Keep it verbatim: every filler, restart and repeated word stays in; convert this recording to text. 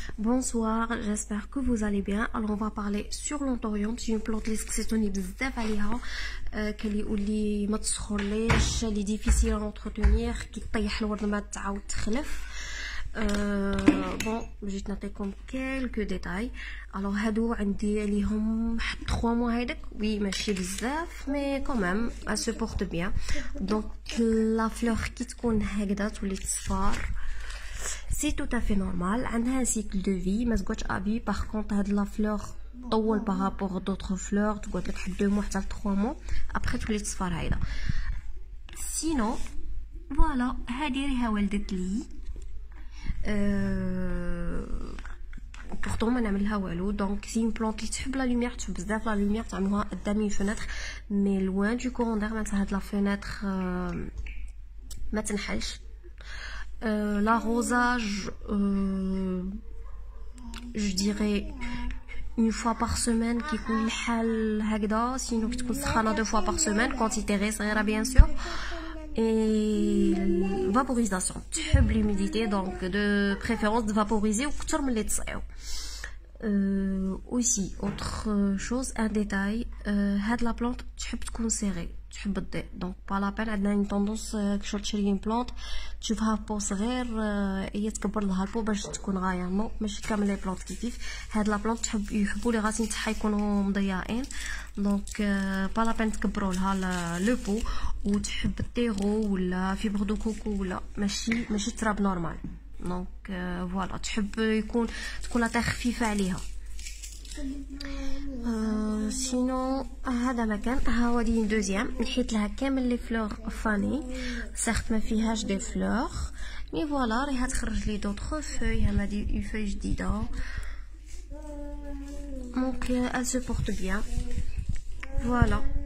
Bonsoir, j'espère que vous allez bien. Alors on va parler sur l'anthorium. C'est une plante اللي سكسيتوني بزاف عليها كلي ما تسخرليش اللي difficile à entretenir كي طيح الورد ما تعاود تخلف. بون جيت نعطيكم quelques détails. alors هادو عندي عليهم حد trois mois هيداك وي ماشي بزاف مي quand même elle se porte bien. donc la fleur كي تكون هكذا تولي تصفار c'est tout à fait normal. عندها un cycle de vie ما تقعدش ابي. par contre هاد la fleur طول par rapport à d'autres fleurs تقعد لك حد deux mois حتى trois mois après تولي تصفر هيدا. sinon voilà هادي ريها ولدت لي أه... pourtant ما نعمل لها والو. دونك سي اون بلانت اللي تحب لا لوميير تحب بزاف لا لوميير تعملوها قدام فيناتر مي لوان دو كوندير معناتها هاد لا فيناتر أه... ما تنحلش. أه... l'arrosage أه... je dirais une fois par semaine كيكون الحال هكذا. سينو كي تكون سخانه deux fois par semaine quantité غير صغيره bien sûr. et vaporisation تحب l'humidité donc de préférence de vaporiser وكتر من اللي تصيو. euh, aussi autre chose un détail euh, هاد لا بلانت تحب تكون سيغي تحب الضيء دونك با لا بين. عندنا اون طوندونس كي تشري اون بلانت تشوفها بو صغير هي تكبر لها البو باش تكون غايه. نو ماشي كامل لي بلانت كيف هاد لا بلانت تحب يحبوا لي راسين تاعها يكونوا مضيعين دونك با لا بين تكبروا لها لو بو. وتحب التيغو ولا فيبر دو كوكو ولا ماشي ماشي تراب نورمال. دونك فوالا تحب يكون تكون لا تاع خفيفه عليها. أه سينو هذا مكان ها ودي دوزيام نحيت لها كامل لي فلور فاني سيغت ما فيهاش دي فلور مي فوالا راهي تخرج لي دوطخ فوي. هادي اون فوي جديده دونك elle se porte bien. voilà.